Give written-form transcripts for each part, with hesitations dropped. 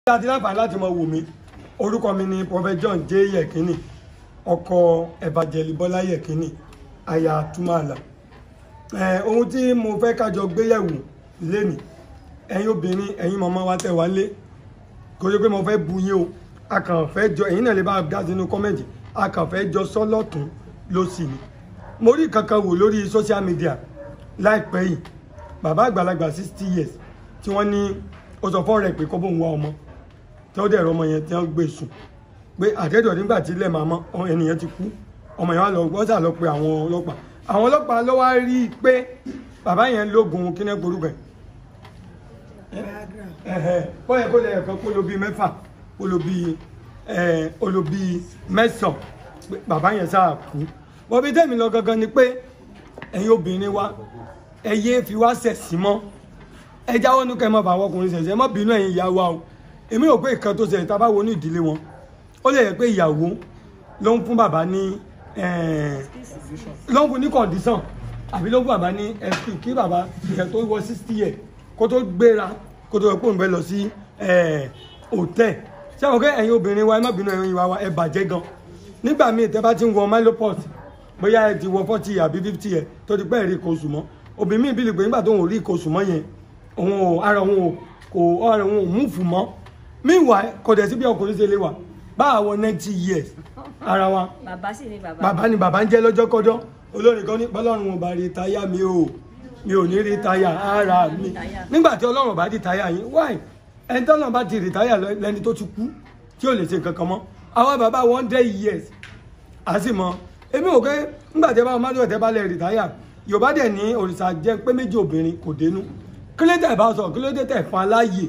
láti láǹfààní láti mọ wò mí orúkọ mi ni Prophet John J. Yekini ọkọ Evangelist Bọ́lá Yekini aya Tumala. Ohun tí mo fẹ́ kájọ gbéyẹ̀wò lénìí ẹ̀yin obìnrin ẹ̀yin màmá wa tẹ́ wá lé kò yẹ pé mo fẹ́ bu yín o a kàn fẹ́ jọ ẹ̀yin náà lè bá dá sínú kọ́mẹ̀ntì a kàn fẹ́ jọ sọ́lọ́tún lósì ni. Mo rí kankan wò lórí social media láìpẹ́ yìí bàbá àgbàlagbà 60 years tí wọ́n ní ó sọ fọ́ rẹ̀ pé kó bóun wá ọmọ tí ó dẹ̀rọ ọmọ yẹn tí wọ́n gbé sùn pé àtẹ́jọ́ nígbà tí ilẹ̀ màmá ẹnìyẹn ti kú ọmọ yẹn wá lọ gbọ́sà lọ pé àwọn ọlọ́pàá ló wá rí i pé bàbá yẹn lógun kíní gborúkọ kó yẹ kó lẹ ẹ̀kan kó lo bíi mẹ́fà kó lo bíi mẹ́sàn-án bàbá yẹn sáà kú wọ́n bí tẹ́mi lọ gangan ni pé ẹ̀yin obìnrin wa ẹ yé fi wá sẹ̀sí mọ́ ẹ jáwọ́ nú kẹ́ mọ́ bá àwọn ọkùnrin ṣẹ̀ṣẹ̀ mọ́ bínú ẹ̀yin ìyá wa o èmi ò pé ìkan tó ṣẹlẹ̀ tá a bá wo ní ìdílé wọn ó lè yẹ pé ìyàwó ló ń fún bàbá ní ló ń fún ní kọ̀ǹdíṣàn àbí ló ń fún bàbá ní ẹ̀sìn kí bàbá ìyẹn tó wọ 60 years kó tó gbéra kó tó pò ń bẹ lọ sí hòtẹ́ẹ̀ ṣé àwọn kẹ́ ẹ̀yin obìnrin wa ẹ má bínú ẹ̀yin ìwà wa ẹ bàjẹ́ gan nígbà míì tẹ́ bá ti ń wọ menopause bóyá ẹ ti wọ 40 àbí 50 years tó ti pẹ́ ẹ̀rí kò sùn mọ́ obìnrin míì bí lè pé nígbà tó ń rí kò sùn mọ́ yẹn ara òun ò múfù mọ́ meanwhile kò dẹ̀ sí bí ọkùnrin ṣe lè wà báwo 90 years ara wa bàbá ni bàbá ń jẹ́ lọ́jọ́ kọ́jọ́ olórin kan ní bọ́lọ́run ò bá rí táyà mi ò ní rí táyà ara mi nígbà tí ọlọ́run bá di táyà yín why ẹni tí ọlọ́run bá ti rí táyà lẹ́ni tó ti kú tí ò lè ṣe nǹkan kan mọ́ àwọn bàbá 100 years a sì mọ èmi ò kẹ́ nígbà tí ẹ bá wọn máa ń lọ tẹ́ bá lè rí táyà Yorùbá dẹ̀ ní òrìṣà jẹ́ pé méjì obìnrin kò dénú kí ló dé bá sọ kí ló dé tẹ̀ fún aláyè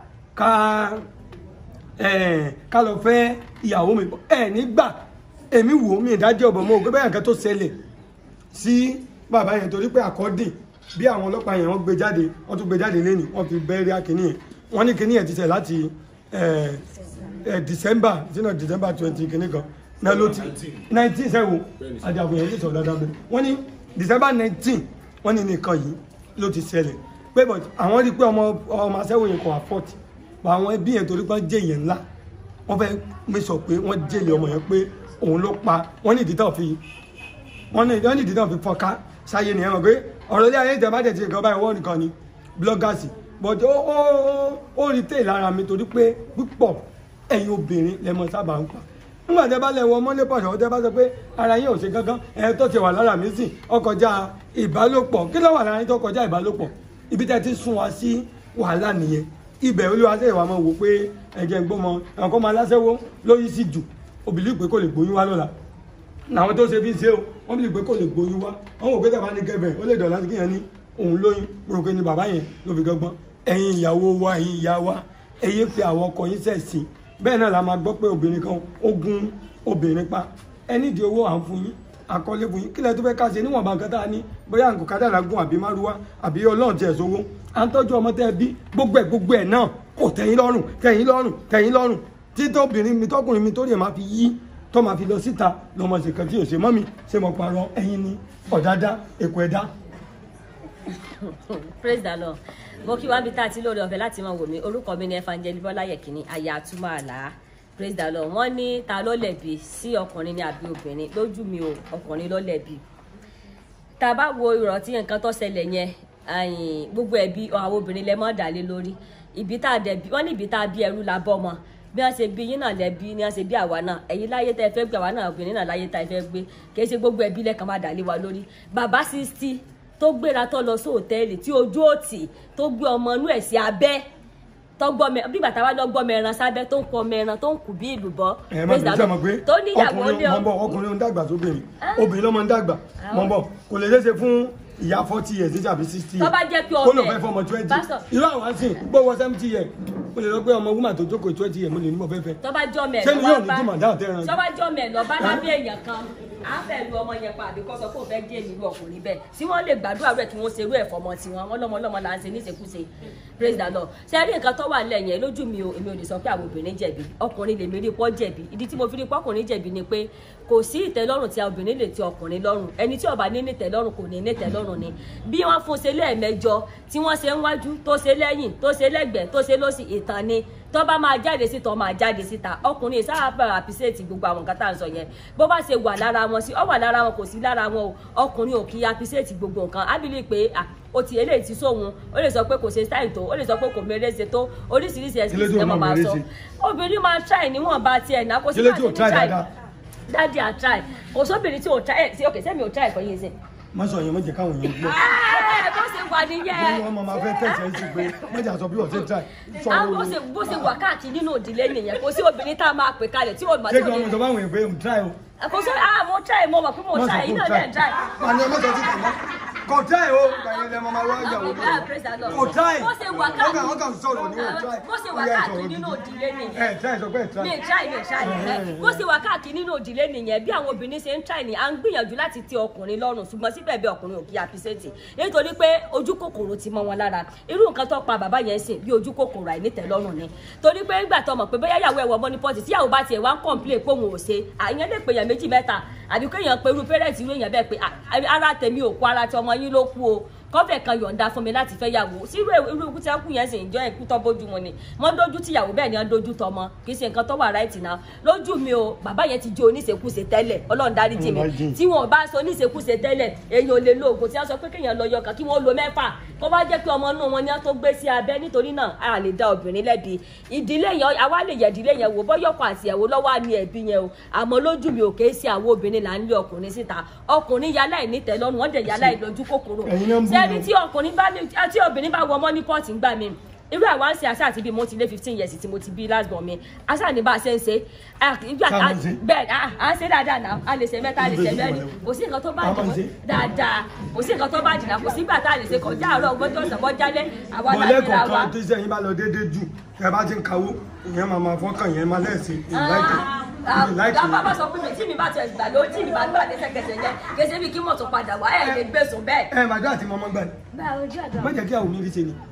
ká lọ fẹ́ ìyàwó mi nígbà èmi wò mí ìdájọ́ ọ̀bọ̀ mọ́ ògbé bẹ́ẹ̀ nǹkan tó ṣẹlẹ̀ sí bàbá yẹn torí pé àkọ́dì bí àwọn ọlọ́pàá yẹn wọ́n gbé jáde wọ́n tún gbé jáde lẹ́nu wọ́n fi bẹ́ẹ̀rẹ̀ akínní yẹn wọ́n ní kínní yẹn ti ṣẹ̀ láti December 20 kínní kan náà ló ti 19 sẹ́wọ̀n àdàbò yẹn ti sọ̀rọ̀ dáadáa bẹ́ẹ̀ wọ́n ní December 19 wọ́n ní nìkan yìí ló ti ṣẹlẹ̀ pé àwọn rí i pé ọmọ aṣẹ́wó yẹn kò afford àwọn ẹbí yẹn torí pé jẹ́ yẹn ńlá wọ́n fẹ́ mẹ́sọ̀ pé wọ́n jẹ́lẹ̀ ọmọ yẹn pé òun ló pa wọ́n ní ìdí tán fi fọ́nká sáyé nìyẹn mọ̀ pé ọ̀rọ̀ ilé ayé ìjọba tẹ̀ ti nǹkan báyìí wọ́n nìkan ni bloggers but ó rí tèè lára mi torí pé púpọ̀ ẹ̀yin obìnrin lẹ́mọ sábà ń pa nígbà tẹ́ bá lẹ́wọ̀ mọ́lẹ́ pọ̀ ṣọ́ tẹ́ bá sọ pé ara yín ò ṣe gángan tó ti wà lára mi sìn ó kọjá ìbálòpọ̀ kí ló wà lára yín tó kọjá ìbálòpọ̀ ibi tẹ́ ti sún wa sí wàhálà nìyẹn ibẹ̀ olúwa sẹ́yìn wa máa wò pé ẹ̀jẹ̀ ń gbọ́mọ ẹ̀kọ́ máa láṣẹ́wó lóyún sí jù òbílí pé kò lè gbóyún wá lọ́la làwọn tó ṣe fi ń ṣe o wọ́n bí lè pé kò lè gbóyún wá wọ́n wò pé tàbá ní gẹ́bẹ̀ ó lè dọ̀lá sí kíyàn ní òun lóyún mo rò pé ní bàbá yẹn ló fi gbọ́gbọ́n ẹ̀yin ìyàwó wa ẹ̀yin ìyá wa ẹ̀yin fi àwọn ọkọ yín sẹ̀sìn bẹ́ẹ̀ náà la máa gbọ́ pé obìnrin kan ó gún obìnrin pa ẹni di owó à ń fún yín àkọlé fún yín kílẹ̀ tó fẹ́ ká ṣe níwọ̀nba nǹkan tá a ní bóyá nǹkan kádàrá gún àbí márúwá àbí ọlọ́run tiẹ̀ sówó à ń tọ́jú ọmọ tẹ́ bí gbogbo ẹ̀ náà kò tẹ́yìn lọ́rùn tí tóbìnrin mi tọkùnrin mi tó lè máa fi yí tó máa fi lọ síta lọmọ ṣèkan tí ò ṣe mọ́ mi ṣe mọ̀ parọ́ ẹ̀yin ni ọ̀dádá èkó ẹ̀dá. Praise the Lord. Mo kí wá bí tá a ti lóore ọ̀fẹ́ láti máa wò mí orúkọ mi ni Evangelist Bọ́lá Yekini aya Tumala. Praise the Lord. Wọ́n ní ta ló lẹ̀bi sí ọkùnrin ní àbí obìnrin lójú mi o ọkùnrin ló lẹ̀bi. Tá a bá wo ìrọ̀ tí nǹkan tó ṣẹlẹ̀ yẹn gbogbo ẹ̀bi àwọn obìnrin lẹ mọ́ dálé lórí ibi tá a dẹ̀bi wọ́n ní ibi tá a bí ẹrú la bọ́ mọ́ bí wọ́n ṣe bí yín náà lẹ́bi ni wọ́n ṣe bí àwa náà ẹ̀yin láyé tẹ́ fẹ́ gbé àwa náà obìnrin náà láyé tá ẹ fẹ́ gbé kìí ṣe gbogbo ẹbí lẹ́kan máa dálé wa lórí bàbá 60 tó gbéra tó lọ sí hòtẹ́ẹ̀lì tí ojú òtì tó gbé ọmọ inú ẹ̀ sí abẹ́ tó gbọ́ bí bàtà wa lọ gbọ́ mẹ́ran sábẹ́ tó ń kọ mẹ́ran tó ń kù bí ìlùbọ́ tó níyàwó ní ọkùnrin ń dàgbà sóbìnrin obìnrin lọ́mọ ń dàgbà mọ̀ bọ̀ kò lè ṣeéṣe fún ìyá 40 years tàbí 60 years tó bá jẹ́ pé kó lọ fẹ́ fọmọ 20 irú àwọn àti gbówó 70 years mo lè lọ pé ọmọ woman tó jókòó 20 years mo lè ní mo fẹ́ fẹ́ tó bá jọ mẹ́ lọ bá lábẹ́ èèyàn kan á fẹ́ lu ọmọ yẹn pa àbí kọ́ sọ pé òun fẹ́ dé ìlú ọkùnrin bẹ́ẹ̀ tí wọ́n lè gbàdúrà rẹ̀ kí wọ́n ṣerú ẹ̀fọ́ ọmọ tiwọn wọ́n lọ́mọ là ń ṣe níṣekúṣe praise the Lord ṣe rí nǹkan tó wà nílẹ̀ yẹn lójú mi èmi ò lè sọ pé àwọn obìnrin jẹ̀bi ọkùnrin lèmi rí pọ́ jẹ̀bi ìdí tí mo fi rí pọ́ ọkùnrin jẹ̀bi ni pé kò sí ìtẹ́lọ́rùn tí obìnrin lè ti ọkùnrin lọ́rùn ẹni tí ó bá ní nítẹ́lọ́rùn kò ní nítẹ́lọ́rùn ni bí wọ́n fún ṣe lẹ́ẹ̀mẹjọ tí wọ́n ṣe ń wájú tó ṣe lẹ́yìn tó ṣe lẹ́gbẹ̀ẹ́ tó ṣe lọ́sì ìtàn ni tó bá máa jáde síta ó máa jáde síta ọkùnrin sábà appreciate gbogbo àwọn nǹkan tá à ń sọ yẹn bó bá ṣe wà lára wọn sí ọ wà lára wọn kò sí lára wọn o ọkùnrin ò kì í appreciate gbogbo nǹkan á bìlì pé ó ti eléyìí ti sóhun ó lè sọ pé kò ṣe style tó ó lè sọ pé kò mèrè ṣe tó oríṣiríṣi ẹ̀sìn ẹ̀ máa sọ obìnrin máa try níwọ̀nba tiẹ̀ náà kò sí bá ti ní try dáàdi à try kò sóbìnrin tí ò try ẹ̀ sí òkè sẹ́mi ò try ẹ̀kọ́ yìí sí. má sọ yẹn má jẹ́ káwọn yẹn gbọ́. bó ṣe wà nìyẹn. wọ́n máa fẹ́ tẹ̀sẹ̀ sí pé má jà sọ bí wọ́n ṣe try. bó ṣe wà káàkiri nínú òdìlé nìyẹn kò sí obìnrin tá a máa pè kalẹ̀ tí ò mà ṣé kí wọ́n mọ̀ sọ fáwọn èèyàn pé ń try o. kò sí mo try mo mọ̀ pé mo try iná dẹ̀ try. àní ọmọ sọ sí tèmi kò try o gbàyẹn lẹ́mọ̀ máa wá ìyàwó mi kò try bó ṣe wà káàkiri wọ́n kàn sọ̀rọ̀ ní wọ́n try. bó ṣe wà káàkiri nínú òdìlé nìyẹn. try sọ pé try. mi try bó ṣe wà káàkiri nínú òdìlé nìyẹn bí àwọn obìnrin ṣe ń try ni à ń gbìyànjú láti tẹ ọkùnrin lọ́rùn ṣùgbọ́n síbẹ̀ bí ọkùnrin ò kí àpísẹ́ǹtì nítorí pé ojú kòkòrò ti mọ́ wọn lára irú nǹkan tó pa bàbá yẹn sìn bí ojú kòkòrò àìnítẹ̀lọ́rùn ni torí pé nígbà tó mọ̀ pé bóyá ìyàwó ẹ̀wọ̀ mọ́ni pọ́ọ̀tì tíyàwó bá tiẹ̀ wá ń kọ̀ǹplé pé òun ò ṣe àyẹn lè pè yàn méjì mẹ́ta àbí kéèyàn pe irú pẹ́rẹ́ǹtì irú èèyàn bẹ́ẹ̀ pé ara tèmi ò kú ara tí ọmọ yín ló kú o kọfẹ kan yọ̀ǹda fún mi láti fẹ́ yàwó sí irú ikú tí wọ́n kú yẹn sì ń jọ ikú tó bójú mu ni wọ́n dójú tìyàwó bẹ́ẹ̀ ni wọ́n dójú tọmọ kì í ṣe nǹkan tó wà ráìtì náà lójú mi o bàbá yẹn ti jẹ́ oníṣekúṣe tẹ́lẹ̀ Ọlọ́run dáríjì mi tí wọ́n bá sọ oníṣekúṣe tẹ́lẹ̀ èèyàn ò lè lo oògùn tí wọ́n sọ pé kéèyàn lọ yọkàn kí wọ́n lo 6 kó bá jẹ́ pé ọmọ inú wọn ni wọ́n tó gbé sí abẹ́ nítorí náà a lè dá obìnrin lẹ́bi ìdílé yẹn àwa lè yẹ ìdílé yẹn wò bọ́yọ̀kọ̀ àti ìyàwó lọ́wọ́ á ní ẹ̀bí yẹn o àmọ́ lójú mi ò kéé sí àwọn obìnrin là ń lé ọkùnrin síta ọkùnrin yálà ìnítẹ̀lọ́rùn wọ́n dẹ̀ yálà ìlójú kòkòrò sẹ́ni tí ọkùnrin tí obìnrin bá wọ mọ́ ní pọ́ọ̀tì ń gbà mí irú àwọn àṣẹ àṣà àti bí mo ti lé 15 years tí mo ti bí last born mi àṣà ní bá a ṣe ń ṣe bẹ́ẹ̀ à ń ṣe dáadáa náà a lè ṣe mẹ́ta a lè ṣe mẹ́rin kò sí nǹkan tó bá dì dáadáa kò sí nǹkan tó bá dì náà kò sígbà tá a lè ṣe kọjá àárọ̀ ọgbọ́n tó ṣàbọ̀ jálẹ̀ àwa náà ní ra wa. bọ̀lẹ́ kọ̀ọ̀kan tó ṣe yín bá lọ déédéé jù ẹ bá ti ń kawó ìyẹn máa fọ́kàn yẹn máa lẹ́sìn dábàá bá sọ pé tí mi bá tẹ gbà ló tí mi bá gbà lẹ́sẹ̀kẹsẹ̀ yẹn kẹsẹ̀ bí kí mọ̀tò padà wá ẹ̀ lè gbèsò bẹ́ẹ̀. màdó àti mọ́mọ́ gbà ní. má jẹ́ kí àwọn mi rí ṣe ni.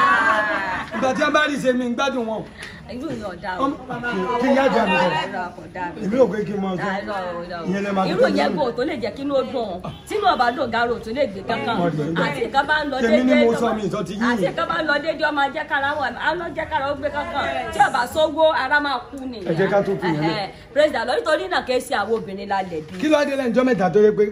ìgbà tí a bá rí ṣe mi ń gbádùn wọn. irú ìyẹn ọ̀dà o. kí n yá jẹ́ àmì sọ. èmi ò gbé kí n mọ sọ. ìyẹn lè máa fi irú ìyẹn bò tó lè jẹ́ kí inú ó dùn tínú ọba dùn gàrò tó lè gbé kankan àti nǹkan bá ń lọ déédéé àti nǹkan bá ń lọ déédéé ọmọ ajẹ́ kára wọn àwọn ajẹ́ kára ó gbé kankan tí ọba sówó ara máa kú ni. ẹ jẹ́ ká tó kù yẹn lọ. president lọ nítorí náà kẹ́ sí àwọn obìnrin lálẹ́ bí. kí ló dé lẹ́yìn ọjọ́ mẹ́ta tó yẹ pé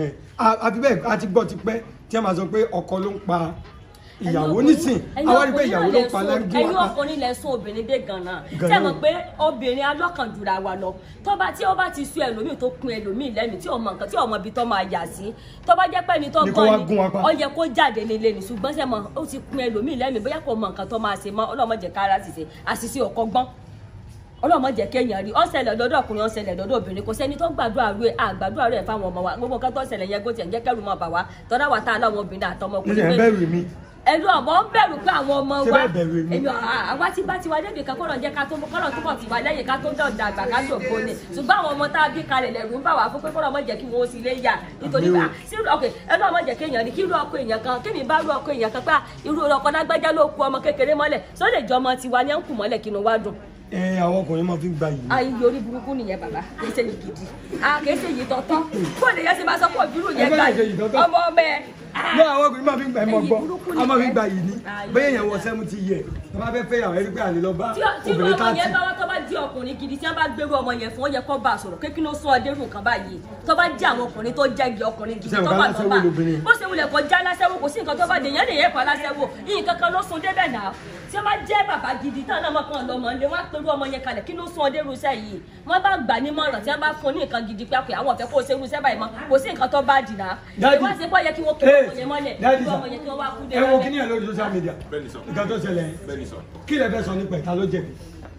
àti bẹ́ẹ̀ àti gbọ́ ti pẹ́ tí a máa sọ pé ọkọ ló ń pa ìyàwó nísìn àwọn rí pé ìyàwó ló ń pa lẹ́gbẹ̀ẹ́ wa. ẹ̀yin ọkùnrin lẹ sún obìnrin dé ganan tẹ́ mọ̀ pé obìnrin alọ́kànjúra wa lọ tí ó bá ti sún ẹlòmíì tó kún ẹlòmíì lẹ́nu tí ọmọ nǹkan tí ọmọ ibi tó máa yà sí tó bá jẹ́ pé ẹni tó gbọ́n ni ó yẹ kó jáde nílé ni ṣùgbọ́n sẹ́ mọ̀ ó ti kún ẹlòmíì lẹ́nu bóyá kò mọ nǹkan tó máa ṣe mọ́ ọlọ́mọdé kára sì ṣe àṣìṣe ọkọ gbọ́n ọlọ́mọ jẹ́ kéèyàn rí ọ̀sẹ̀lẹ̀ lọ́dọ̀ ọkùnrin ọ̀sẹ̀lẹ̀ lọ́dọ̀ obìnrin kò sẹ́ni tó gbàdúrà rẹ̀ àgbàdúrà rẹ̀ fáwọn ọmọ wa gbogbo nǹkan tó ṣẹlẹ̀ yẹn gòtì ẹ̀jẹ̀ kẹrù mọ́ bà wá tọ́lá wa tá a láwọn obìnrin àtọmọkùnrin pé ẹnu ọmọ ń bẹ̀rù pé àwọn ọmọ wa èmi àwa tí bá ti wá débi kan kọ́nà jẹ́ ká tó kọ́nà tó pọ̀ tì wá lẹ́yìn ká tó dọ̀dà àgbà ká dògbò ni ṣùgbọ́n àwọn ọmọ tá a bí kalẹ̀ lẹ̀rù ń bà wá fún pé kọ́nà ọmọ jẹ́ kí wọ́n sì lé yà nítorí bá ẹnu ọmọ jẹ́ kéèyàn ní kí irú ọkọ èèyàn kan kémi bá irú ọkọ èèyàn kan pé irú ọkọ lágbájá ló kú ọmọ kékeré mọ́lẹ̀ sọ lè jọ ọmọ tiwa ní ẹ̀ ń kù mọ́lẹ̀ kí inú wa dùn. Àwọn ọkùnrin máa fi ń gba yìí. Ayé orí burúkú nìyẹn bàbá kì í ṣe yìí gidi kì í ṣe yìí tọ́tọ́ kó lè yẹ ṣe máa sọ pé òbírù yẹn gbà yìí ọmọ ọmọ ẹ. Ní àwọn ọkùnrin máa fi ń gba ẹmọ gbọ́ a máa fi ń gba yìí ní bẹ́ẹ̀ yẹn wọ 70 years tó bá fẹ́ fẹ́ yàwó ẹni pé àlè lọ bá obìnrin ọmọ yẹn bá wá tó bá di ọkùnrin gidi tí wọ́n bá gbérú ọmọ yẹn fún ó yẹ kó bá a sọ̀rọ̀ kékeré ó sọ ọdẹ rùn kan báyìí tó bá jẹ́ àwọn ọkùnrin tó jẹ́ igi ọkùnrin gidi tó bá tó bá bó ṣe wulẹ̀ kó já láṣẹ́wó kò sí nǹkan tó bá dé yẹn lè yẹ kó láṣẹ́wó nǹkan kan ló sun débẹ̀ náà tí wọ́n bá jẹ́ bàbá gidi táwọn náà mọ̀kàn lọ́mọ lé wọ́n á pẹ̀lú ọmọ yẹn kalẹ̀ kí ló sún ọdẹ irúṣẹ́ yìí wọ́n bá gbà ní mọ̀ràn tí wọ́n bá fún ní nǹkan gidi pé àwọn ọ̀fẹ́ kó o ṣe irúṣẹ́ báyìí mọ́ kò sí nǹkan tó bá dì náà ìwọ́n ṣe pọ́ yẹ kí wọ́n kí ọmọ yẹn mọ́lẹ̀ kí ọmọ yẹn kí wọ́n wá kú dé. ẹ wo kí ni ẹ lórí social media nǹkan tó ṣẹlẹ̀ kí lẹ fẹ́ sọ nípa ìta ló jẹ̀bi.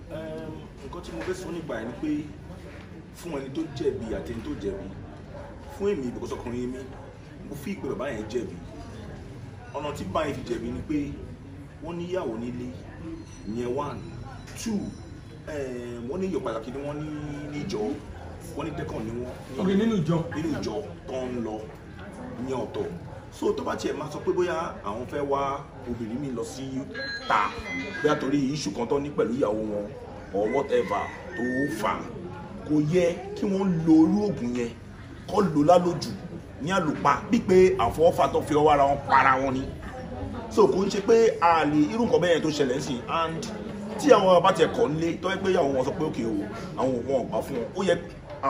nǹkan tí mo fẹ́ sọ nípa ẹ̀ ni pé fún ẹni tó jẹ̀bi àti ẹni tó jẹ̀bi fún èmi ìbùkọ́sọkùnrin mi mo fi ìpè bàbá yẹn jẹ̀bi ọ̀nà tí báyìí fi jẹ̀bi ni pé wọ́n níyàwó nílé yẹn 1 2 wọ́n ní iyọ̀ pàtàkì ni wọ́n ní ìjọ wọ́n ní dẹ́kàn ni wọ́n nínú ìjọ tó ń lọ ní ọ̀tọ̀ so tó bá tiẹ̀ máa sọ pé bóyá àwọn fẹ́ wá obìnrin mi lọ sí ta bóyá torí iṣu kan tó ní pẹ̀lú ìyàwó wọn or whatever tó fà kò yẹ kí wọ́n lo irú oògùn yẹn kọ́ lò lálòjù ní àlùpà bí pé àfọwọ́fà tó fi ọwọ́ ara wọn para wọn ni so kò ń ṣe pé a lè irú nǹkan bẹ́ẹ̀ tó ṣẹlẹ̀ sí and tí àwọn bá tiẹ̀ kọ́ nílé tó yẹ pé àwọn wọn sọ pé òkè o àwọn wọn ọ̀gbà fún wọn ó yẹ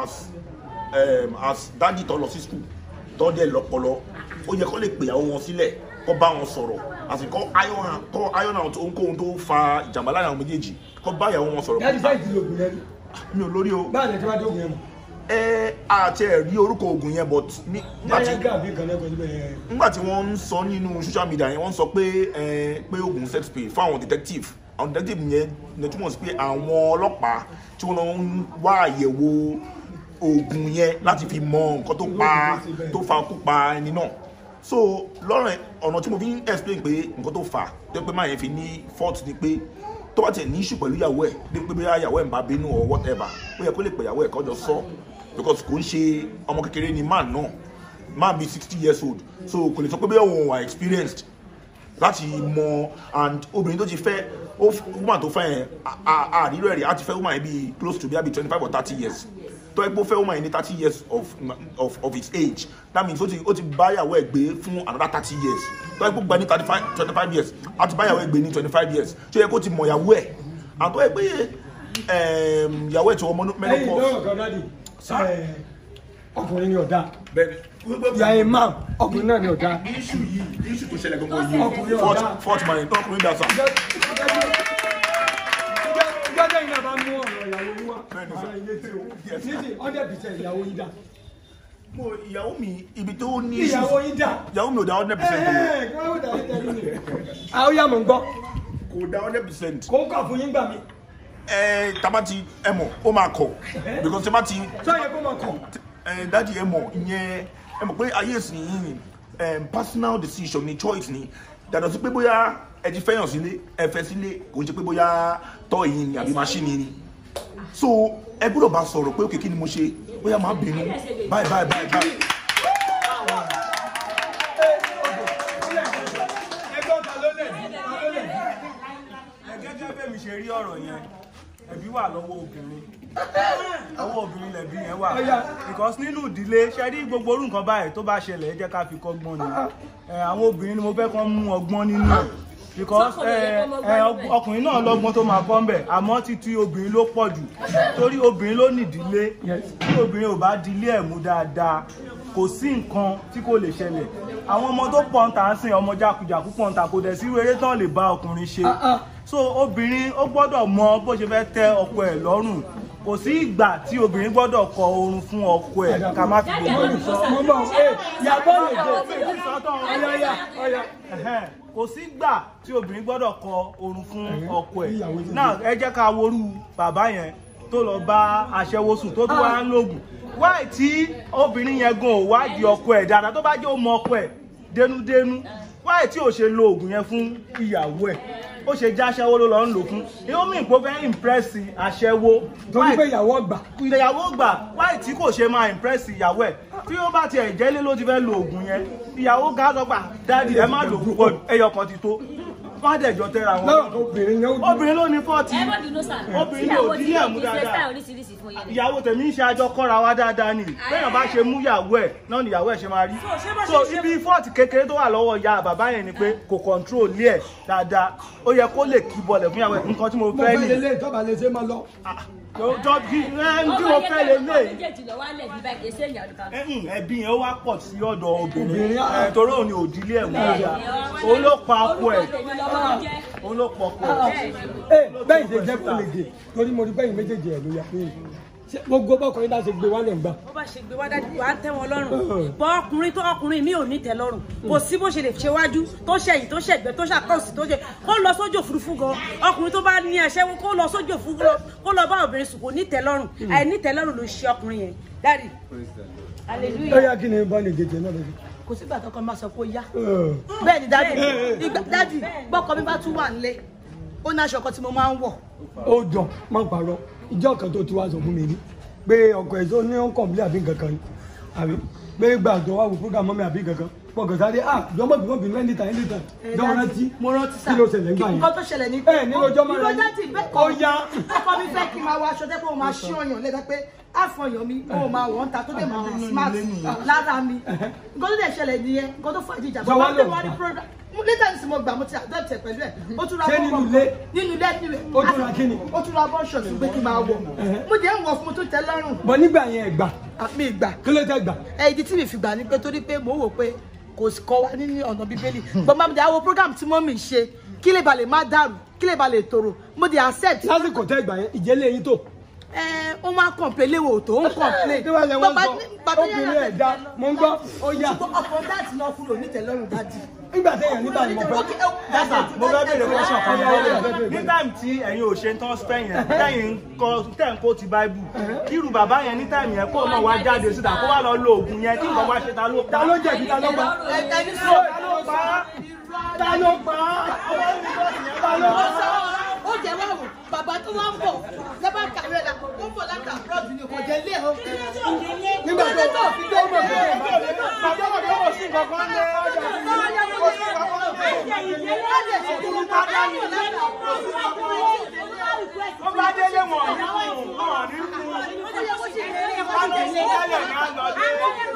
as dájì tó lọ sí school tó dẹ̀ lọ́pọlọ ó yẹ kó lè pè àwọn wọn sílẹ̀ kó bá wọn sọ̀rọ̀ àsìkò iron out ohunkóhun tó fa ìjàmbá láàrin àwọn méjèèjì kó bá ìyàwó wọn sọ̀rọ̀. dájú sáyẹ̀dì lògùn yẹn mi ò lórí o. báyìí lè tí wàá dé ògùn yẹn mọ̀. àti rí orúkọ oògùn yẹn but nígbà tí wọ́n ń sọ nínú social media yẹn wọ́n sọ pé oògùn sex pay fún àwọn detective yẹn ní túmọ̀ sí pé àwọn ọlọ́pàá tí wọ́n lọ ń wá àyẹ̀wò oògùn yẹn láti fi mọ nǹkan tó fa kú pa ẹni náà so lọ́rọ̀ ọ̀nà tí mo fi ń explain pé nǹkan tó fà tó pé máa yẹn fi ní fault ni pé tó bá tiẹ̀ ní issue pẹ̀lú ìyàwó ẹ̀ bí pé bóyá ìyàwó ẹ̀ ń bá bínú or whatever ó yẹ kó lè pè ìyàwó ẹ̀ kọjọ sọ because kò ń ṣe ọmọ kékeré ni man náà man be 60 years old so kò lè sọ pé bóyá òun wà experienced láti mọ and obìnrin tó ti fẹ́ woman tó fẹ́ yẹn àrílò ẹ̀rí á ti fẹ́ woman yẹn bí close to bí 25 or 30 years tó ẹ pé ó fẹ́ woman yẹn ní 30 years of its age that means ó ti bá ìyàwó ẹ̀ gbé fún another 30 years tó ẹ pé ó gba ní 25 years á ti bá ìyàwó ẹ̀ gbé ní 25 years tó yẹ kó ti mọ ìyàwó ẹ̀ àtọ́ ẹ pé ìyàwó ẹ̀ tí wọ́n menopause. ọkùnrin ni ọ̀dà ìyá ẹ̀ máa ọkùnrin náà ni ọ̀dà. iṣu tó ṣẹlẹ̀ gbọ́ngàn yìí fort man ọkùnrin dà sá. gbọ́dọ̀ yìí náà bá mú ọ̀rọ̀ ìyàwó yín wá ara ilé tí o níbi 100% ìyàwó yín dà. ìyàwó mi ibi tó ní ìyàwó yín dà. ìyàwó mi ò dá 100%. kí dà ní tẹ̀lé mi. àwọn yà mọ̀ ń gbọ́. kò dá 100%. kò ń kà fún yín gbà mí. taba ti ẹ mọ̀ ó máa kọ̀ because taba ti. sọ yẹ kó máa kọ̀. dájú ẹ mọ̀ ìyẹn ẹ mọ̀ pé ayé ìsìn yìí ni personal decision ni choice ni dàdọ̀ sí pé bóyá ẹ ti fẹ́yàn sílé ẹ fẹ́ sílé kò ń ṣe pé bóyá tọ́ yìí ni àbí máṣíìnì ni so ẹ gbọ́dọ̀ bá sọ̀rọ̀ pé òkè kí ni mo ṣe bóyá máa bínú báyìí. gẹ́gẹ́ bẹ́ẹ̀ mi ṣe rí ọ̀rọ̀ yẹn ẹ̀bí wà lọ́wọ́ obìnrin ọwọ́ obìnrin lẹ̀bí yẹn wà because nínú ìdílé ṣe rí gbogbo orú nǹkan báyìí tó bá ṣẹlẹ̀ ẹ jẹ́ ká fi kọ́gbọ́n ni àwọn obìnrin ni mo fẹ́ kán mú ọgbọ́n nínú ẹ̀ because ọkùnrin náà lọ́gbọ́n tó máa kọ́ ń bẹ̀ àmọ́ títí obìnrin ló pọ̀ jù torí obìnrin ló nìdílé tí obìnrin ò bá dilé ẹ̀ mú dáadáa kò sí nǹkan tí kò lè ṣẹlẹ̀ àwọn ọmọ tó pọ̀ ń tà ń sìn ọmọ jákujàku pọ̀ ń tà kò dẹ̀ sí eré tán lè bá ọkùnrin ṣe so obìnrin ó gbọ́dọ̀ mọ bó ṣe fẹ́ tẹ́ ọkọ ẹ̀ lọ́rùn kò sí ìgbà tí obìnrin gbọ́dọ̀ kọ oorun fún ọkọ ẹ̀ ká má fi gbogbo ẹ̀ sọ. kò sí ìgbà tí obìnrin gbọ́dọ̀ kọ oorun fún ọkọ ẹ̀ náà ẹ jẹ́ ká worú bàbá yẹn tó lọ bá aṣẹ́wó sùn tó tún wá ń lògùn wáì tí obìnrin yẹn gan ò wádìí ọkọ ẹ̀ dáadáa tó bá jẹ́ ó mọ ọkọ ẹ̀ dénúdénú wáì tí ò ṣe lo oògùn yẹn fún ìyàwó ẹ̀ ó ṣe já aṣẹ́wó ló lọ ń lò fún ní ó mìíràn pé ó fẹ́ ìmpírẹ́sì aṣẹ́wó torí pé ìyàwó gbà wáì tí kò ṣe máa ìmpírẹ́sì ìyàwó ẹ̀ tí ó bá tiẹ̀ jẹ́lé ló ti fẹ́ lo oògùn yẹn ìyàwó gá sọ pé dáàdì ẹ má lò púpọ̀ ẹyọ kan ti tó má dẹ̀jọ́ tẹ́ra wọn obìnrin ló ní fọ́ọ̀tì obìnrin ló dín ẹ̀mú dáadáa ìyàwó tèmi ń ṣe àjọ kọ́ra wa dáadáa ni bẹ́ẹ̀ bá ṣe mú ìyàwó ẹ̀ náà ni ìyàwó ẹ̀ ṣe máa rí so ibi fọ́ọ̀tì kékeré tó wà lọ́wọ́ ìyá bàbá yẹn ni pé kò control lé ẹ̀ dáadáa ó yẹ kó lè kí bọlẹ̀ fún ìyàwó ẹ̀ nǹkan tí mo fẹ́ ní. ẹbí yẹn ó wá pọ̀ sí ọ̀dọ̀ obìnrin torí òun ni òdílé ẹ̀ mú dáadáa òun ló pa ọkọ ẹ̀ òun ló pọ̀ ọkọ ẹ̀. bẹ́ẹ̀ ṣe jẹ́ kó lè dé torí mo rí bẹ́yìn méjèèjì ẹ̀ ló yà pé gbogbo bọ́kùnrin bá ṣe gbé wálẹ̀ ń gbà. bó bá ṣe gbé wá dájú wàá tẹ́ wọn lọ́rùn bọ́ ọkùnrin mi ò ní tẹ́ lọ́rùn kò sí bó ṣe lè ṣe wájú tó ṣẹ̀yìn tó ṣẹ̀gbẹ́ tó ṣàkóso tó ṣe kó lọ sójú òfurufú gan ọkùnrin tó bá ní ẹṣẹ́ kó lọ sójú òfurufú kó lọ bá obìnrin sùn kò ní tẹ́ lọ́rùn àìní tẹ́ lọ́rùn ló ṣe ọkùnrin yẹn dáàdì. ó yá kí ni bọ́ọ̀lù gèjè náà lọ́dún. kò sígbà tó kọ́ máa sọ pé ó yá bẹ́ẹ̀ ni dáàdì bọ́kọ mi bá tún wà nílé ó ní aṣọ kan tí mo máa ń wọ̀. ó jọ má parọ́ ìjọ kan tó ti wá sọ fún mi ní pé ọkọ̀ ẹ̀ tó ní ó ń kọ̀m̀lé àbí nǹkan kan ni àbí pé gbà tó wá wò fúgà mọ́mí àbí nǹkan kan pọ̀gàn sáré jọmọ́ bí mẹ́rin tàn níta jọmọ́ rántí mo rántí sá kí ló ṣẹlẹ̀ nígbà yẹn nǹkan tó ṣẹlẹ̀ ní pé nínú ọjọ́ mọ́ra ó yá ọkọ mi fẹ́ kí máa wọ aṣọ tẹ́ pé mo máa ṣí ọyàn lẹ́gbẹ́ pé àfọyàn mi mo máa wọ̀ ń ta tó dẹ̀ máa wọ̀ smart lára mi nǹkan tó dẹ̀ ṣẹlẹ̀ nìyẹn nǹkan tó fàájì ìjà bàbá tó wà ní program later ní sinmi gbà mo ti adopt ẹ̀ pẹ̀lú ẹ̀ ó tún ra nínú ilé ó tún ra kíni ó tún ra bọ́ṣọ̀ tó gbé kí n máa wọ̀ mo jẹ́ ń wọ̀ fún mo tó tẹ́ lọ́rùn. bọ̀ nígbà yẹn ẹ̀ gbà. mi gbà. kí ló tẹ́ gbà. ìdí tí mi fi gbà ni pé torí pé mo wò pé kò kọ́ wa nínú ọ̀nà bíbélì gbọ́n máa ń dáwọ́ program tí mọ́mì ṣe kí lè ba lè má dàrú kí lè ba lè tòrò mo di accept. lásìkò tẹ́ gbà yẹn ìjẹ́lẹ̀ yín tó. ó máa complain léwo tó ń complain. tí wọ́n lè wọ́n sọ obìnrin ẹ̀ dá mo ń gbọ́ ó yá. ọkọ̀ dáàtì náà kúrò nítẹ̀lọ́rùn dáàdì. nígbà téèyàn nígbà ni mo fẹ́. dáàbà mo fẹ́ bèrè question kan lọ́wọ́ ní táìmù tí ẹ̀yin ò ṣe tán spẹ́ yẹn tẹ̀ ń kó ti báíbù kírù bàbá yẹn ní táìmù yẹn kó náà wá jáde síta kó wá lọ lo oògùn yẹn kí nǹkan wá ṣe ta ló pa. ta ló jẹ̀bi ta ló pa. ẹni sọ ta ló pa. ta ló pa. ó jẹ́ wá wò bàbá tó wá ń bọ̀ lẹ́bàá kàwé la ó ń bọ̀ láti àbúrọ̀dù ni kò jẹ́ ilé o. nígbà tó fi dé ọmọ tó bàbá bàbá kò sí nǹkan kan lé ọjà kò sí nǹkan kan ó bá délé wọn ní kú wọn ní kú wọn ní kú tẹ́lẹ̀ náà lọ dé.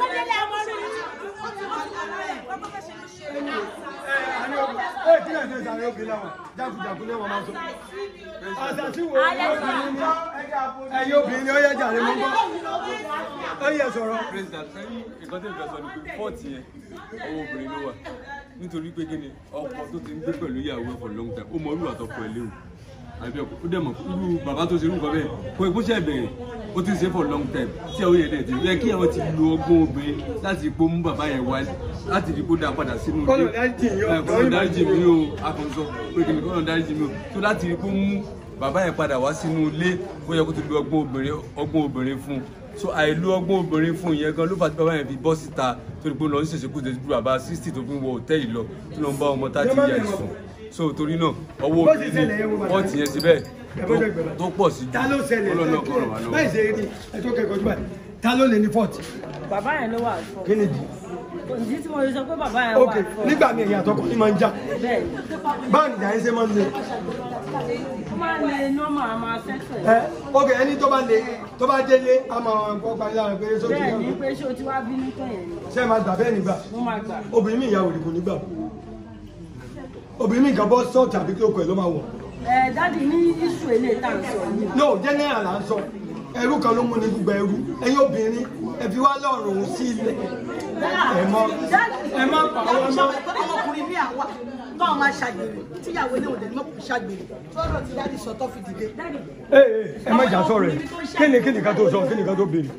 kí lè ṣe sàrẹ́ òbí lẹ́wọ̀n jákujàku lẹ́wọ̀n máa sọ. àṣàṣì wo ẹ̀yin obìnrin ni ó yẹ jàre mọ́ gbọ́ ó yẹ sọ̀rọ̀. president sẹ́yìn nǹkan tó ń fẹ́ sọ ni pé fọ́ọ̀tì yẹn ọwọ́ obìnrin ló wà nítorí pé kí ni ọkọ tó ti ń gbé pẹ̀lú ìyàwó for long time ó mọ irú àtọkọ ẹ̀ léwu àbí ọkọ ó dẹ̀ mọ̀ irú bàbá tó ṣe irú nǹkan bẹ́ẹ̀ kó ìkúṣẹ́ ìbẹ̀rẹ̀ ó ti ń ṣe for long time tí àwọn yẹn dẹ̀ ti yẹ kí àwọn ti lo ọgbọ́n obìnrin láti ipò mú bàbá yẹn wá láti ipò dá padà sínú ilé kọ́nà dáríjì mi o akọ̀ǹsọ pé kí ni kọ́nà dáríjì mi o tó láti ipò mú bàbá yẹn padà wá sínú ilé ó yẹ kó ti lo ọgbọ́n obìnrin fún un so àìlú ọgbọ́n obìnrin fún ìyẹn gan ló fà tí bàbá yẹn fi bọ́ síta torí pé ó lọ sí ṣèṣekú tó ti bàbá 60 tó fi ń wọ òtẹ́ẹ̀lì lọ tó lọ ń bá ọmọ 30 years sùn so torí náà ọwọ́ obìnrin wọ́n ti yẹn síbẹ̀ tó pọ̀ sí ju ọlọ́nà ọ̀rọ̀ wà lọ́wọ́. báyìí ṣe rí ẹjọ́ kẹ́kọ̀ọ́ jù báyìí ta ló lè ní fọ́ọ̀tì. bàbá yẹn ló wà fún. kí ni jì. ìdí tí mo lè sọ pé bàbá yẹn wà fún. nígbà míì èyí àtọkọ ní máa ń já. bẹ́ẹ̀ báwo ni ìjà yín ṣe máa ń le. ó máa ń le nọ́mà a máa fẹ́fẹ́. ẹni tó bá délé a máa kọ́ parí lára pé sóòtú bẹ́ẹ̀ ni pé ṣé o ti wá bínú tán yẹn ni. ṣé ẹ máa gbà bẹ́ẹ̀ nígbà. mo máa gbà. obìnrin mi ìyàwó ìdìbò nígbà obìnrin mi nǹkan bọ́ sọ́ọ̀tì àbí kí o kọ̀ ẹ̀ ló máa wọ̀. dáàdi ní iṣu eléyìí tá à ń sọ yìí. no general là ń sọ ẹrú kan ló mú ní gbogbo ẹrú ẹ̀yin obìnrin ẹ fi wá lọ́rùn sí ilẹ̀ ẹ má pa àwọn ọmọ. ọmọkùnrin mi àwa báwọn máa ṣàgbèrè tíyàwó ilé òde mọ́ ṣàgbèrè tọ́rọ̀ ti dáàdi sọ tó fi dìde. ẹ má jà sọ̀rọ̀ ẹ kí ni ká tó sọ kí ni ká tó béèrè.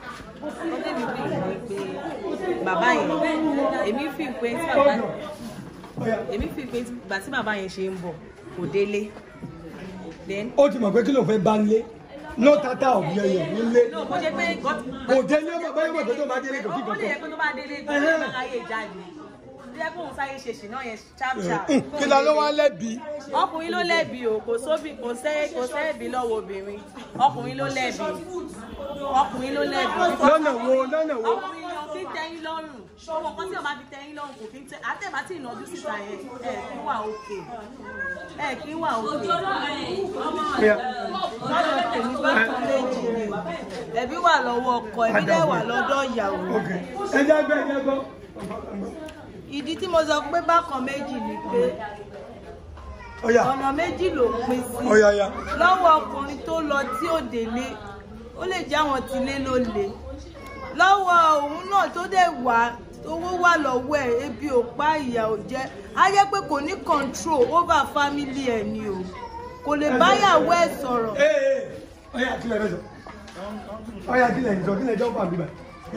bàbá yẹn èmi fi pé ìgbà tí bàbá yẹn ṣe ń bọ̀ kò délé. ó ti mọ̀ pé kí ló fẹ́ bá ń lé no tata of yẹyẹ nílé kò jẹ́ pé kò délé ọmọ báyọ̀ mọ̀ pé tó bá délé kò kí ó lè yẹ pé tó bá délé kò ní bá láyé jáde bí ẹ kóun sáyé ṣe ṣìnà yẹn ṣáàpṣáà. kí la ló wá lẹ́bi. ọkùnrin ló lẹ́bi o kò sẹ́ẹ̀bì lọ́wọ́ obìnrin ọkùnrin ló lẹ́bi lọ́nà wo. ọkùnrin yẹn kí tẹ́yìn lọ́rùn ọmọ kan tí ọba fi tẹ́yìn lọ́rùn kò fi tẹ́ àtẹ̀bá tí ìnájú síta yẹn kí wà òkè kí wà òkè. lọ́dọ̀ tèmi bá tán méjì ni ẹbí wà lọ́wọ́ ọkọ ẹbí dẹ̀ wà lọ́dọ̀ ìyàwó. ẹ jẹ́ gbọ́. ìdí tí mo sọ pé bákan méjì ni pé ọ̀nà méjì ló pín sí lọ́wọ́ ọkùnrin tó lọ tí ò délé ó lè jẹ́ àwọn tilé ló le lọ́wọ́ òun náà tó dẹ̀ wá owó wà lọ́wọ́ ẹ̀ ebi ò pa ìyà ò jẹ á jẹ́ pé kò ní control over family ẹ̀ ni o kò lè báyàwó ẹ̀ sọ̀rọ̀. ọyà kílẹ̀ rẹ sọ ọyà kílẹ̀ sọ kílẹ̀ jọ́ fà bíbà.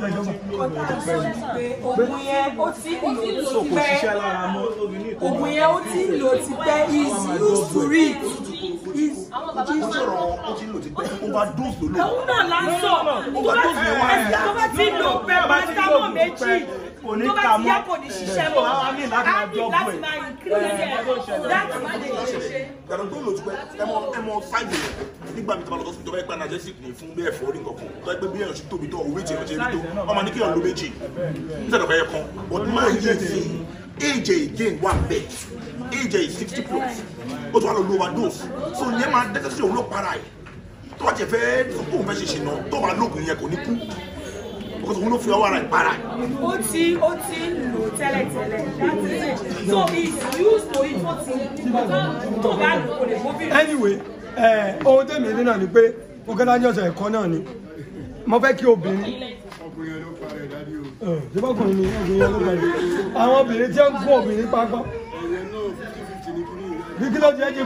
Ògùn yẹn ó ti lò ti pẹ́. Ògùn yẹn ó ti lò ti pẹ́. Is used to it. Òun náà la ń sọ. Tó bá ti lò pẹ́ paracetamol méjì. Tó bá ti yá kò ní ṣiṣẹ́ mọ́. Á ní láti máa increase ẹ̀ láti má lè ṣiṣẹ́. Yàrá tó lò ti pẹ́ ẹ mọ 5 minutes nígbà mi tó bá lọ sọ́sibítọ́ bẹ́ẹ̀ pé analgesic ni fún bẹ́ẹ̀ fọ́ orí nǹkan kan tó ẹgbẹ́ bí èèyàn ṣe tóbi tó òwe tí èèyàn ṣe rí tó ọmọ ní kí èèyàn lo méjì nítorí ọ̀fẹ́ yẹ kan but máa yé sí age again wà bẹ́ẹ̀ age is 60 plus ó tún wà lọ lo overdose so ìyẹn máa dẹ́sẹ̀ sí òun ló para ẹ̀ tó bá jẹ fẹ́ òun fẹ́ ṣe ṣìnà tó bá lóògùn yẹn kò ní kú because òun ló fi ọwọ́ ara ẹ̀ para. ó ti lò tẹ́lẹ̀tẹ́lẹ̀ so it's used to it ó ti tó bá lò kò lè gómìnà. Anyway ohun tẹ̀mí ní náà ni pé mo kẹ́lá ní ọ̀sẹ̀ ẹ̀kọ́ náà ni mo fẹ́ kí obìnrin ṣébọ́kùnrin ni obìnrin ló parí àwọn obìnrin tí ó ń fún obìnrin pápá bí kí ló jẹ́ jẹ́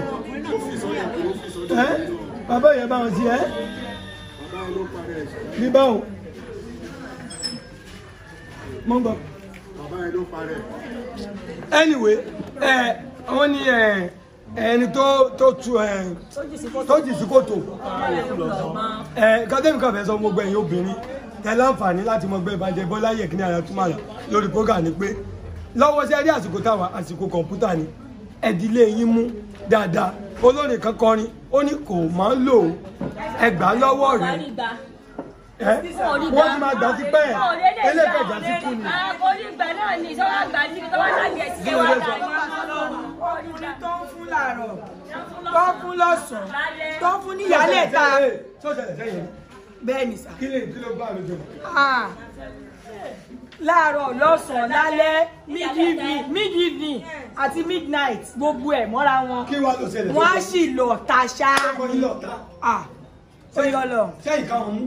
50-50 bàbá yẹn bá wọn sí bí báwo mọ́ gbọ́. Anyway wọ́n ní ẹni tó jì sí kòtò kọ́tẹ́mì kan fẹ́ sọ gbogbo ẹ̀yin obìnrin tẹ́lẹ̀ àǹfààní láti mọ gbé Evangelist Bọ́lá Yẹ̀kínní Ayàtúmọ̀lá lórí program ni pé lọ́wọ́ sí ẹ̀rí àsìkò táwa àsìkò kọ̀ǹpútà ni ẹ̀dílé yín mú dáadáa olórin kan kọrin ó ní kò máa ń lò ẹgbàá lọ́wọ́ rẹ̀ wọ́n ti máa gbà sí pẹ́ ẹlẹ́gbẹ̀jà sí kú ni. onígbà náà ni ìṣọ́wọ́ àgbà sí ibi tó wá lágbẹ̀ẹ́ sí ẹwà àgbà ọkùnrin tó ń fún láàárọ̀ tó ń fún lọ́sàn-án tó ń fún níyàlẹ̀ ta. bẹ́ẹ̀ ni sà. kí ló bá mi jọ. láàárọ̀ lọ́sàn-án lálẹ́ mid-evening àti midnight gbogbo ẹ̀ mọ́ra wọn. kí wàá lọ ṣẹlẹ̀. wọ́n á sì lọ tàṣà. kọ́ ní lọ ta. ó yọ lọ. sẹ́yìn ká wọn mú.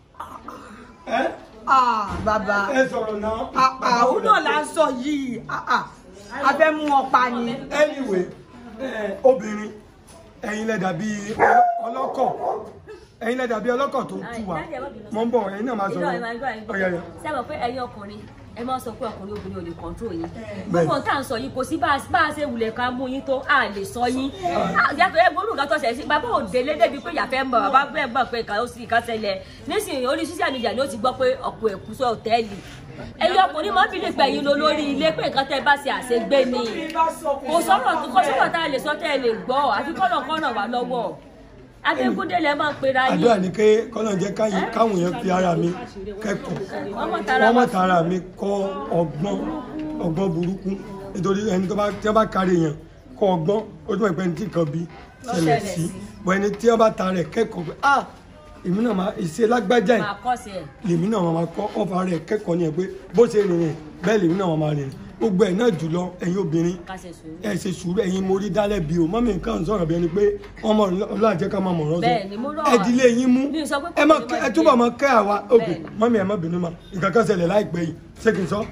Bàbá. Ẹ sọ̀rọ̀ náà. Àwọn náà là ń sọ yìí. A fẹ́ mú wọn pa ni. Anyway, obìnrin, ẹ̀yin lẹ dàbí ọlọ́kọ̀. Ẹ̀yin lẹ dàbí ọlọ́kọ̀ tó tú wa. Mo ń bọ̀, ẹ̀yin náà máa sọ̀rọ̀. Sẹ́wọ̀n pé ẹ̀yin ọkùnrin ẹ máa sọ pé ọkùnrin obìnrin ò lè kọ́ńtró yín gbogbo tá à ń sọ yìí kò sí bá a ṣe wulẹ̀ ká mú yín tó a lè sọ yín yàtọ̀ ẹ gbọ́dọ̀ nǹkan tó ṣẹlẹ̀ sí bàbá òde lédèbí pé ìyàfẹ́ ń bọ̀ bàbá bẹ́ẹ̀ gbọ́ pé ìkà ó sì ìkà ṣẹlẹ̀ nísìnyí orí social media ni ó ti gbọ́ pé ọ̀pọ̀ ẹ̀kú sọ òtẹ́ẹ̀lì ẹ̀yin ọkùnrin máa ń bìlẹ̀ pé ẹ̀yin lọ lórí ilé pé nǹkan tẹ́ bá ṣe àṣegbé ni kò sọ̀rọ̀ tá a lè sọ tẹ́ ẹ lè gbọ́ àfi kọ́nà wà lọ́wọ́ Adégúndé lẹ máa ń pera yín. Àdúrà ni pé kọ́nà jẹ́ káwọn èèyàn fi ara mi kẹ́kọ̀ọ́ wọ́n mọ̀ tara mi kọ́ ọgbọ́n burúkú nítorí ẹni tí wọ́n bá kárí èèyàn kọ́ ọgbọ́n ó tún ẹ̀pẹ́ ní tí kan bí ṣẹlẹ̀ sí bọ́ ẹni tí wọ́n bá ta rẹ̀ kẹ́kọ̀ọ́ pé èmi náà máa ṣe lágbájá ẹ̀ lèmi náà máa kọ́ ọ̀fà rẹ̀ kẹ́kọ̀ọ́ ni ẹ̀ pé bó ṣe rìnrìn bẹ́ẹ̀ lèmi náà máa rìnrìn gbogbo ẹ̀ náà jùlọ ẹ̀yin obìnrin ẹ ṣe sùúrù ẹ̀yin mo rí dálẹ̀ bí o mọ́mí nǹkan sọ̀rọ̀ bí ẹni pé ọmọ ọlọ́run jẹ́ ká máa mọ̀ràn sọ ẹ̀dílé yín mú ẹ túbọ̀ mọ kẹ́ àwa òkè mọ́mí ẹ̀ má bínú ma nǹkan kan ṣẹlẹ̀ láìpẹ́ yìí ṣé kí n sọ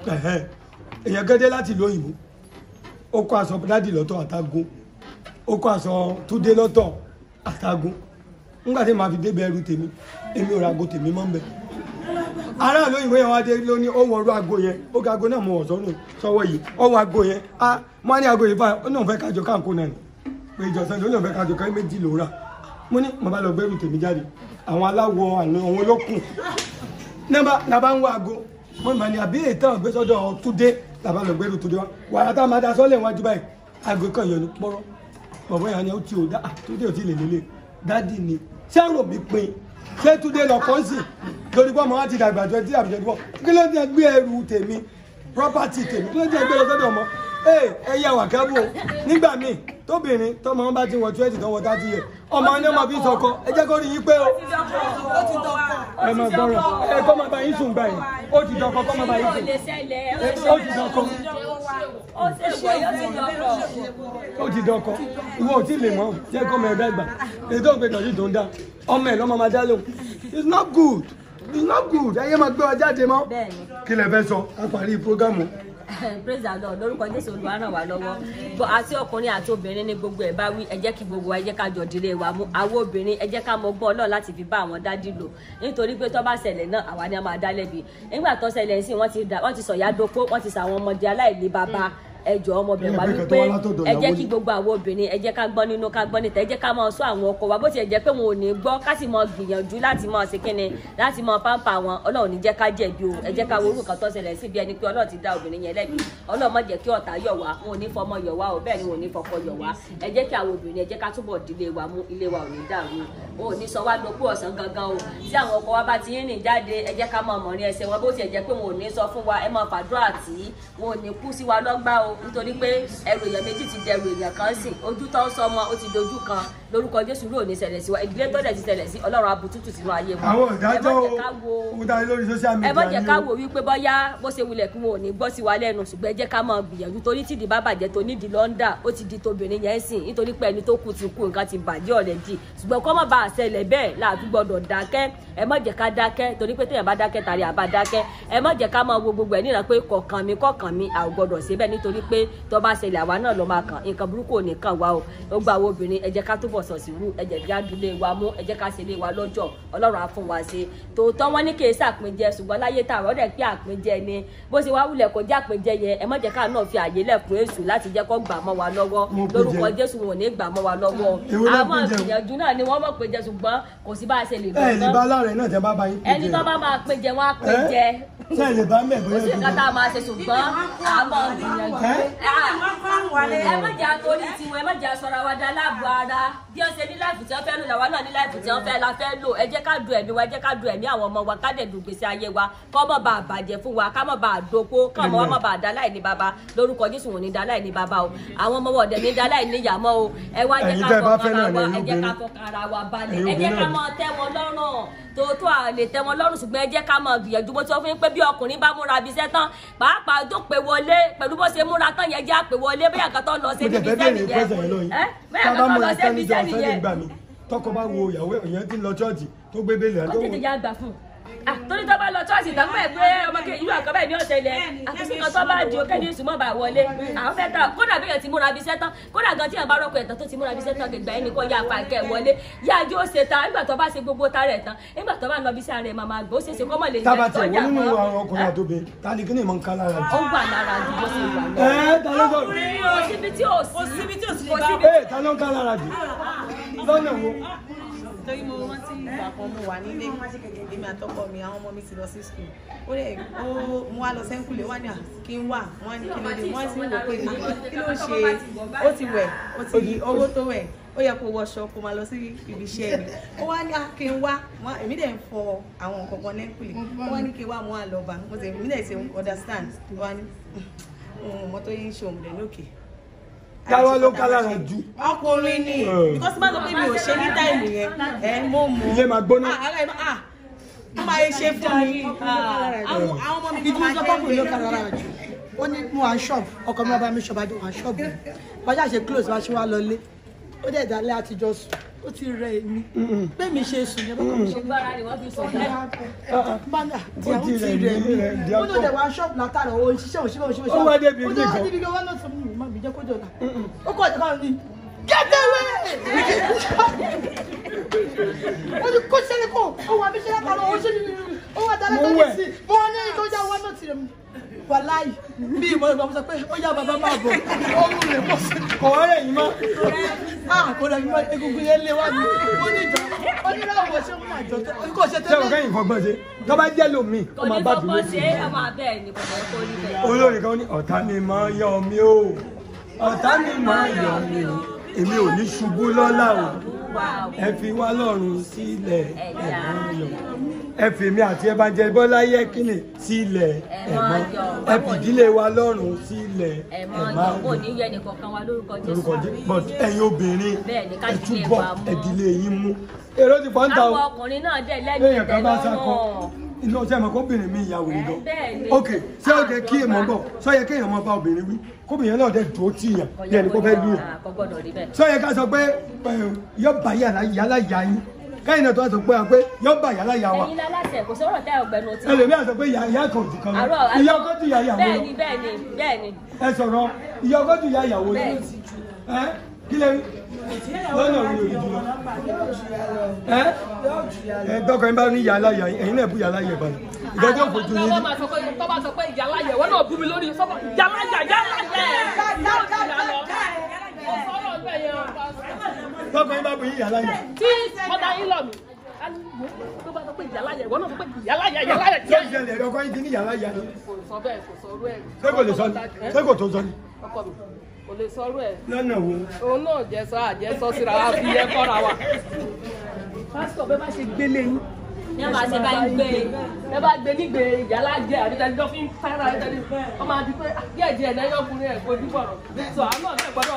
èèyàn gẹ́gẹ́ láti ìlú òyìnbó ó kó aṣọ dádì lọ́tọ̀ àtàgùn ó kó aṣọ túndé lọ́tọ̀ àtàgùn nígbà tí màá fi débẹ̀ ẹrù tèmi èmi ò ra ago tèmi mọ́ ń bẹ̀ ará lóyìnbó yẹn wá dé ló ní ó wọ ọrú aago yẹn ó ga aago náà mo wọ̀ sọ́wọ́ yìí ó wọ aago yẹn mo ní aago yìí fáyọ ó náà fẹ́ kájọ káàkó náà ni pé ìjọsìn ló náà fẹ́ kájọ ká méjì ló rà mo ní mo bá lọ gbẹ́rù tèmi jáde àwọn aláwọ̀ àná àwọn olókùn náà bá ń wọ aago mo ní bani àbí ètò àgbésọ́dọ̀ túndé làbá lọ gbẹ́rù túndé wa wàrà tá a máa da sọ́lẹ̀ wájú báyìí aago kan yọ ní pọ́rọ́ bọ̀bọ̀ yẹn ni ó ti ò dá túndé ò ti lè lélẹ̀ dádì ni sẹ́rò mi pin ṣé túndé lọ kọ́ńsì lórí pọ́ mọ́ wá ti dàgbà 20 àbí 24 kí ló dé gbé ẹrù tèmi property tèmi kí ló dé gbé lọ sọ́dọ̀ ọmọ ẹ yẹ wà kẹ́bù nígbà míì tóbìnrin tọmọ wọn bá ti wọ 20 tó wọ 30 yẹ ọmọ ní ọmọ bí sọkọ ẹ jẹ́ kó rí yín pé o ẹ mọ gbọ́rọ̀ ẹ kọ́ máa bá yín sùn gbà yín ó ti dọkọ kọ́ máa bá yín sùn ó ti dọkọ ó ti dọkọ ìwọ ò tí lè mọ jẹ́ kọ́ mọ ẹ̀dá ìgbà ètò ìgbẹ́jọ́ yìí tó ń dá ọmọ ẹ̀ lọ́mọ máa dá lóhùn it's not good it's not good ẹyẹ máa gbé wa jáde mọ́ kí lẹ fẹ́ sọ ká parí programu. Praise the Lord lórúkọ Jésù Olúwa ràn wá lọ́wọ́ àti ọkùnrin àti obìnrin ní gbogbo ẹ̀ bá wí ẹ jẹ́ kí gbogbo wa ẹ jẹ́ ká jọ dílé wa mú àwọn obìnrin ẹ jẹ́ ká mọ gbọ́ Ọlọ́run láti fi bá àwọn dádì lò nítorí pé tó bá ṣẹlẹ̀ náà àwa ni a máa dá lẹ́bi nígbà tó ṣẹlẹ̀ sí wọ́n ti sọ̀yà dopó wọ́n ti sàwọn ọmọdé aláìní bàbá ẹjọ ọmọbìnrin wa wípé ẹ jẹ́ kí gbogbo àwọn obìnrin ẹ jẹ́ ká gbọ́ nínú ká gbọ́ níta ẹ jẹ́ ká máa sọ àwọn ọkọ wa bó tiẹ̀ jẹ́ pé wọn ò ní gbọ́ ká sì máa gbìyànjú láti máa ṣe kíni láti máa pàmpà wọn Ọlọ́run ní jẹ́ ká jẹ̀bi o ẹ jẹ́ ká wo orúkọ tó ṣẹlẹ̀ sí bí ẹni pé Ọlọ́run ti dá obìnrin yẹn lẹ́bi Ọlọ́run má jẹ́ kí ọ̀tá yọ̀ wá wọn ò ní fọmọ yọ̀ wá o bẹ́ẹ̀ ni wọn ò ní fọkọ yọ̀ wá ẹ jẹ́ kí àwọn obìnrin ẹ jẹ́ ká túbọ̀ dílé wa mú ilé wa ò ní dàrú o ò ní sọ wá lókù ọ̀sán gangan o tí àwọn ọkọ wa bá ti ń rìn jáde ẹ jẹ́ ká máa mọ̀rin ẹsẹ̀ wọn bó tiẹ̀ jẹ́ pé wọn ò ní sọ fún wa ẹ máa fàdúrà tí wọn ò ní kú sí wa lọ́gbà o o nítorí pé ẹrù èèyàn méjì ti dẹrù èèyàn kan sí ojú tó ń sọmọ ó ti dojú kan lórúkọ Jésù rò ní ṣẹlẹ̀ sí wa ìdílé tó dẹ̀ ti ṣẹlẹ̀ sí Ọlọ́run abutútù sínú ayé wọn. àwọn ìdájọ́ o darí lórí social media ẹ má jẹ́ ká wo wípé bóyá bó ṣe wulẹ̀ kí wọn ò ní gbọ́ sí wa lẹ́nu ṣùgbọ́n ẹ jẹ́ ká máa gbìyànjú torí tìdí bá bàjẹ́ tó nídìí lọ́ńdà ó ti di tóbìnrin yẹn sìn nítorí pé ẹni tó kú ti kú nǹkan ti bàjẹ́ ọ̀rẹ́dì ṣùgbọ́n kọ́ má bàa ṣẹlẹ̀ bẹ́ẹ̀ láàbí gbọ́dọ̀ dákẹ́ ẹ má jẹ́ ká dákẹ́ torí pé téèyàn bá dákẹ́ tàrí àbá dákẹ́ ẹ má jẹ́ ká máa wo gbogbo ẹ̀ níran pé kọ̀ọ̀kan mi a ò gbọ́dọ̀ ṣe bẹ́ẹ̀ nítorí pé tó bá ṣẹlẹ̀ àwa náà ló máa kàn nǹkan burúkú ò ní kàn wá o ó gba àwọn obìnrin ẹ jẹ́ ká túbọ̀ sọ̀ sírú ẹ jẹ́ ká dúlé wa mú ẹ jẹ́ ká ṣe lé wa lọ́jọ́ Ọlọ́run á fún wa ṣe tòótọ́ wọn ní kì í ṣàpínjẹ ṣùgbọ́n láyé tá àwọn ọ̀dẹ̀ pé àpínjẹ ni bó ṣe wá wulẹ̀ kó jẹ́ àpínjẹ yẹn ẹ má jẹ́ ká náà fi àyè lẹ̀kùn èṣù láti jẹ́ kó gbà mọ́ wa lọ́wọ́ lórúkọ Jésù wọn ò ní gbà mọ́ wa lọ́wọ́ àwọn ìgbìyànjú náà ni wọ́n mọ̀ péjẹ ṣùgbọ́n kò sí bá a ṣe lè ẹ lè bá láàrin náà jẹ bá bá yín péjẹ ẹni tó bá máa péjẹ wọn á péjẹ ṣe lè bá mẹ bóyá ó sì kátà máa ṣe ṣùgbọ́n àmọ́ ìgbìyànjú ẹ má jà torí tiwọn ẹ má jà sọra wa dá láàbò ara bí ó ṣe ní láìpù tí wọ́n fẹ́ lò làwa náà ní láìpù tí wọ́n fẹ́ la fẹ́ lò ẹ jẹ́ ká du ẹ̀mí wa ẹ jẹ́ ká du ẹ̀mí àwọn ọmọ wa ká dẹ̀ du gbèsè ayé wa kọ́ mọ̀ bá a bàjẹ́ fún wa ká mọ̀ bá a dopó kọ́ mọ̀ wá mọ̀ bá a dá láì ní baba lórúkọ Jésù wọn ní dá láì ní baba o àwọn ọmọ wọn dẹ̀ ní dá láì ní ìyàmọ́ o ẹ wá jẹ́ ká fọkàn ara wa balẹ̀ ẹ jẹ́ ká mọ̀ tẹ́ wọn lọ́rùn tòótọ́ à lè tẹ́ wọn lọ́rùn ṣùgbọ́n ẹ jẹ́ ká mọ̀ gbìyànjú bó ti wọ́n fún pé bí ọkùnrin bá múra bí iṣẹ́ tán pàápàá tó pè wọlé pẹ̀lú bó ṣe múra tán yẹn jẹ́ àpè wọlé bóyá kan tó lọ sí ibi iṣẹ́ nìyẹn bóyá kan tó lọ sí ibi iṣẹ́ nìyẹn. tọkọ bá wo ìyàwó èèyàn tí ń lọ ṣọ́ọ̀ṣì tó gbé bẹ́ẹ̀lì ó tètè já gbà fún torí tó bá lọ ṣọ́ọ̀ṣì tán pé pé ọmọ kejì ìlú àkọ́bẹ̀ ní ọ̀sẹ̀ ilẹ̀ àtúnṣe kan tó bá di òkè ní ìsúnmọ́ bá wọlé àwọn fẹ́ tán kódà bí èèyàn ti múra bíṣẹ́ tán kódà gan tí èèyàn bá rọ́pò ẹ̀tàn tó ti múra bíṣẹ́ tán gbẹ̀gbẹ̀ ẹni kó yá apá kẹ́ wọlé yá ajé ó ṣe ta nígbà tó bá ṣe gbogbo ta rẹ̀ tán nígbà tó bá lọ bíṣẹ́ rẹ̀ màmá gbó ṣe kọ́mọ lè tábà tí wọ́n nínú àwọn ọkùnrin àtòbí ta ni kí ni ìmọ̀ ń ká lára jù. ó wà lára jù bó ṣe wà lọ. kò síbi tí ò sí ta ló ń ká lára jù lọ́nà wo. torí mo rántí ìgbà kan mo wà nílé èmi àtọkọ mi àwọn ọmọ mi ti lọ sí school ó lè mo wá lọ sẹ́ńkùlé wọ́n ní kí n wà wọ́n ní kí ló dé wọ́n sì ń wò pé kí ló ń ṣe ó ti wẹ̀ ó ti owó tó wẹ̀ ó yẹ kó wọṣọ kó máa lọ sí ibi iṣẹ́ mi ó wá ní kí n wá èmi dẹ̀ ń fọ àwọn nǹkan kan lẹ́ńkùlé ó wá ní kí n wá mo wà lọ́ba mo tẹ̀ èmi dẹ̀ ṣe understand ó wá ní mọ́tò yín ṣe òun dẹ̀ lókè. Táwa ló ká lára jù. Ọkùnrin ni because má lọ pé mi ò ṣe ní táìmù yẹn mo mọ̀. Ilé máa gbóná. Mo máa ṣe fún mi. Àwọn ọmọ mi kọ́ máa jẹ́ ìlú ló ká lára jù. Ó ní mo wà ṣọ́ọ̀bù ọkọ mi bá mi ṣọ́ọ̀bù àti wà ṣọ́ọ̀bù. Bájá ṣe close bá ṣe wá lọlé. Ó dẹ̀ dálẹ́ àtijọ́ sùn. Ó ti rẹ̀ èmi. Bẹ́ẹ̀ mi ṣe sùn yẹn bákan mi ṣe. gbára ni wọ́n fi sọ Bánà tí àwọn ti rẹ̀ mí. Ó ló dẹ̀ wá ṣọ́ọ̀bù látàrà ó ń ṣiṣẹ́ òṣìṣẹ́. Ó wá débi ilé kan. Ó débi kan wá náà sọ fún mi, má mi jẹ́ kó jọ̀la. Ó kọ̀ ọ̀dọ̀ kan ní. Get away! Ó ní kó ṣẹlẹ̀ kó, ó wà mí ṣẹlẹ̀ kan lọ, ó ṣe ní ó wà dálẹ́ tó ní sí. Mo ní ìtọ́jà wá náà ti rẹ̀ mí. Wàláì bí ìmọ̀ ìgbà mo sọ pé ó yá bàbá máa bọ̀ ó mú rẹ̀ pọ̀ sí. Kò wá rẹ̀ yín mọ́. Kò rẹ̀ yín mọ́ egungun yẹn lé wá ní. Ó ní ìjọ ó ní láwọn ṣé wọ́n máa jọ tẹ́ ó ní kò ṣe tẹ́lẹ̀. Ṣé o kẹ́yìn fọgbọ́n ṣe? Tó bá jẹ́ lómi, ó máa bá dùn lóṣù. Olórí kan ní ọ̀tá mi máa ń yọ mí o. Ọ̀tá mi máa ń yọ mí o. Èmi ò ní ṣubú lọ́la o. Ẹ fi wá lọ́rùn sílẹ̀ ẹ̀gbọ́n yọ. Ẹ fi mi àti Evangelist Bọ́lá Yẹ́kínì sílẹ̀ ẹ̀mọ́. Ẹ fi ìdílé wa lọ́rùn sílẹ̀ ẹ̀mọ́. Kò ní yẹ nìkankan wa lórúkọ Jésù. But ẹ̀yin obìnrin ẹ túbọ̀ ẹ̀dílé yín mú. Èrò ti pọ̀ ń ta o. Àwọn ọkùnrin náà dẹ̀ lẹ́nu ìtẹ́lọ́rùn. Inú ọjọ́ ìmọ̀ kóbìnrin mi ìyàwó nìkan. Ok, ṣé ó jẹ́ kí èèmọ̀ bọ̀? Ṣé ó yẹ kéèyàn máa bá obìnrin wí? Kóbìnrin náà dẹ̀ dúró tì yàn bí ẹni kó fẹ́ lù yàn. Ṣé ó yẹ ká sọ pé yóò bá yàrá yá yín? Káyìn náà tó wá sọ pé yóò bá yàrá yá wa. Ẹ̀yin lálàsẹ̀ kò sọ̀rọ̀ tẹ́ ọ̀gbẹ́ni ọtí. Ẹlòmíà sọ pé ìyá kan ò ti kan lọ. Ìyá ọkọ tún ìyá ìyàwó lọ. Bẹ́ẹ̀ni. Ẹ sọ̀rọ̀ ìyá ọkọ tún ìyá ìyàwó lọ. Kí lè lọ́nà òun yóò jùlọ. Dọ́kọ̀ yín bá ní ìyá aláya ẹ̀yin náà bú ìyá aláya ìbàdàn. Ìdájọ́ òfojú yín. Tó bá sọ pé ìyá aláya ìwọ náà bú mi lórí sọ́kọ̀ ìyá aláya. Dọ́kọ̀ yín bá bú ìyá aláya. Tí mọ́tà yín lọ mi. Tó bá sọ pé ìyá aláya ìwọ náà sọ pé ìyá aláya. Ṣé ìṣẹ̀lẹ̀ ẹ̀rọ kọ́ yín ti ní ìyá aláya ni? Kò sọ bẹ́ẹ̀ kò sọ orú ẹ̀. Ṣé kò lè sọ ni? Ṣé kò tó sọ ni? Ọkọ mi kò lè sọ orú ẹ̀. Lọ́nà wo? Òun náà jẹ́ sọ àjẹsọ síra wa fi yẹ kọ́ra wa. Pásítọ̀ bẹ́ẹ̀ bá ṣe gbélé yín ní ọba ṣe bá ń gbé ẹ bá gbé nígbè ìyálàjẹ àdìtẹ́jọ́ fi ń fẹ́ràn ẹ̀tẹ́ni ọmọ àti pé díẹ̀ díẹ̀ lẹ́yìn ọkùnrin ẹ̀ kò dúbọ̀rọ̀ sọ àwọn náà gbọ́dọ̀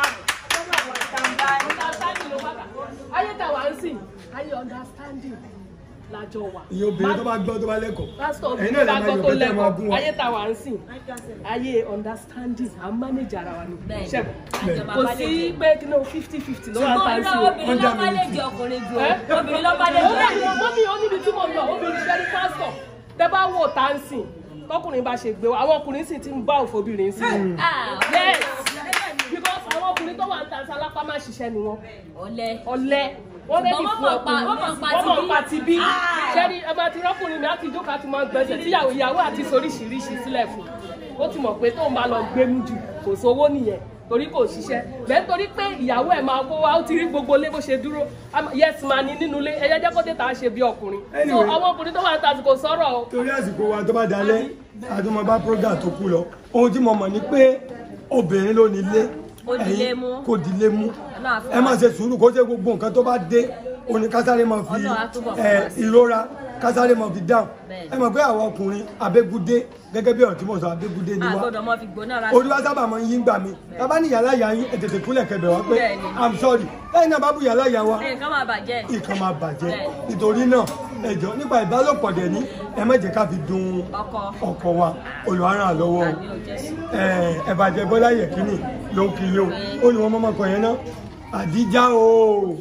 ayé tàwa ń sìn ayé understanding lájọ wà. iye obìnrin tó bá gbọ́ tó bá lẹ́kọ̀ọ́. pásítọ̀ obìnrin tó bá gbọ́ tó lẹ́kọ̀ọ́ ayé tàwa ń sìn ayé understanding à ń manage ara wa ni. kò sí pé kí ló 50-50 ló wà tá a sí o. obìnrin ló bá lè jẹ ọkùnrin ju obìnrin ló bá lè jẹ ọkùnrin. mọ́mí ó níbi tí mo lọ obìnrin ṣẹ́rí pásítọ̀ tẹ́ bá wò tá a ń sìn tọkùnrin bá ṣe gbé wa àwọn ọkùnrin sì ti ń bá òfobìnrin sí. yes because àwọn ọkùnrin tó wà ń ta sálápá má ṣiṣẹ́ ni wọ́n. ọ̀lẹ wọ́n lè fi fún ọkùnrin wọ́n mọ̀ pa ti bí ṣẹ́ni ẹ máa ti rọ́kùnrin mi á ti jókòó àti máa gbẹ̀sẹ̀ tí ìyàwó àti soríṣiríṣi sílẹ̀ fún ó ti mọ̀ pé tóun bá lọ gbénú jù kò sówó nìyẹn torí kò ṣiṣẹ́ bẹ́ẹ̀ torí pé ìyàwó ẹ̀ máa kó wa ó ti rí gbogbo ilé bó ṣe dúró yes ma ni nínú ilé ẹyẹ jẹ́ kó dé tá a ṣe bí ọkùnrin so àwọn ọkùnrin tó wà ń ta àsìkò sọ̀rọ̀ o. torí àsìkò wa tó bá dalẹ̀ àtúmọ̀ bá program tó kú lọ ohun tí mo mọ̀ ni pé obìnrin ló nílé ẹ̀yin kò dílé mú ẹ má ṣe sùúrù kó ṣe gbogbo nǹkan tó bá dé òní kásáré máa fi ìrora kásáré máa fi dáhùn ẹ mọ̀ pé àwọn ọkùnrin abégúdé gẹ́gẹ́ bí ọ̀rọ̀ tí mo sọ abégúdé ni wá olúwa sábà máa ń yín gbà mí bàbá ní yàrá ìyá yín ètètè kúnlẹ̀ kẹbẹ̀ wá pé i'm sorry lẹ́yìn náà bá bú yàrá ìyá wa nǹkan máa bàjẹ́ nítorí náà ẹjọ́ nípa ìbálòpọ̀ dẹ̀ ní ẹ má jẹ́ ká fi dùn ọkọ wa olùwárà lọ́wọ́ ẹ bàjẹ́ Bọ́lá Yẹ̀kínì ló ń kiri o ó ní wọn mọ́mọ́ kan yẹn náà Àdíjà o.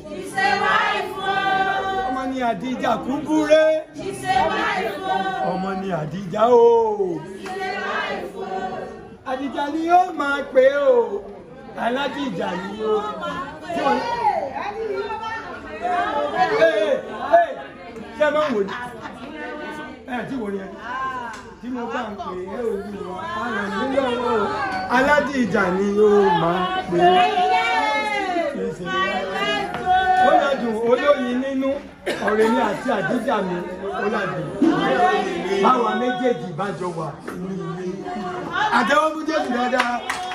ọmọ ní Àdíjà kúkúrẹ́. ọmọ ní Àdíjà o. Àdíjà ni yóò máa pè o aládìjà ni yóò. ṣé ẹ máa ń wò ní tí wò ní ẹ tí mo bá ń pè é Olúwa àrùn nílò aládìjà ni yóò máa pè é. ó lọ́dún olóyin nínú ọ̀rẹ́ mi àti Àdíjà mi ó lọ́dún báwa méjèèjì bá jọ wà ní ilé àtẹwọ́ fún Jésù dáadáa.